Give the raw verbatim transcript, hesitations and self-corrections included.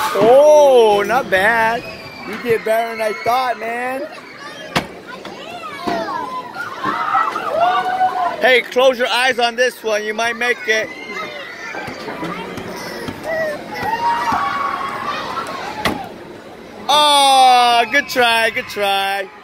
Oh, not bad. You did better than I thought, man. Hey, close your eyes on this one. You might make it. Oh, good try, good try.